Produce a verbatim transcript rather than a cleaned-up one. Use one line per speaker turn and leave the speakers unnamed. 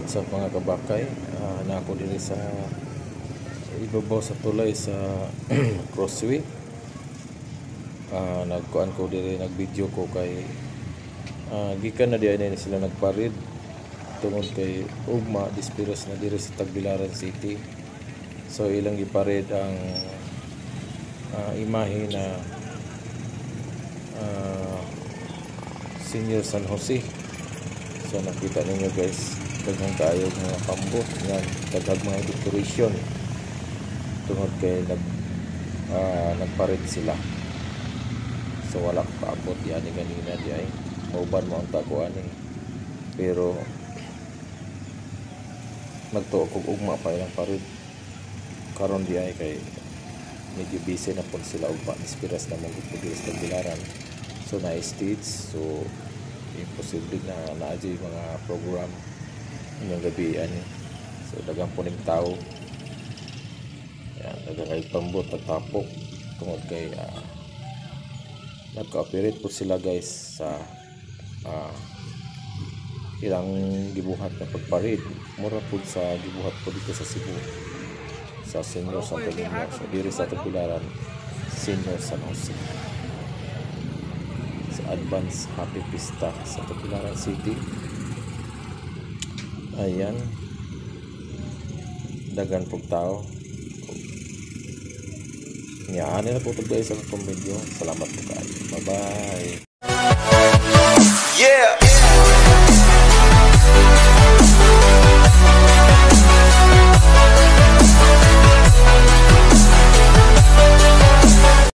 what's up mga kabakay, uh, na ako diri sa ibabaw sa tulay sa Crossway. uh, nagkuan ko diri, nagvideo ko kay uh, gikan na diyan na sila nagparid tungod kay ugma dispiras na diri sa Tagbilaran City. So ilang giparid ang uh, imahe na uh, Senior San Jose. So nakita ninyo guys, daghang kaayo mga pambot yan, daghang mga decoration tungod kay nag uh, nagparid sila. So wala ka paabot yan ni ganina di ay mauban mo ang takuan eh. Pero nagtuo kog ugma pa ilang parid karon di ay kay medyo busy na po sila ugma ispiras na mong gipugis sa Tagbilaran. So na stage, so imposible na naadyo yung mga program yung gabian. So dagang puning tao yan, dagang kay pambot at tapok tungod kay uh, nagka-operate po sila guys sa uh, ilang gibuhat na pagparid mura po sa gibuhat po dito sa Cebu sa Senior Santo Niño. So diri sa Tagbilaran Senior San Jose Advance Happy Pista sa Tagbilaran City. Ayan, dagan pong tao. Nyaan na po ito guys ang video. Salamat po kayo. Bye bye. Yeah.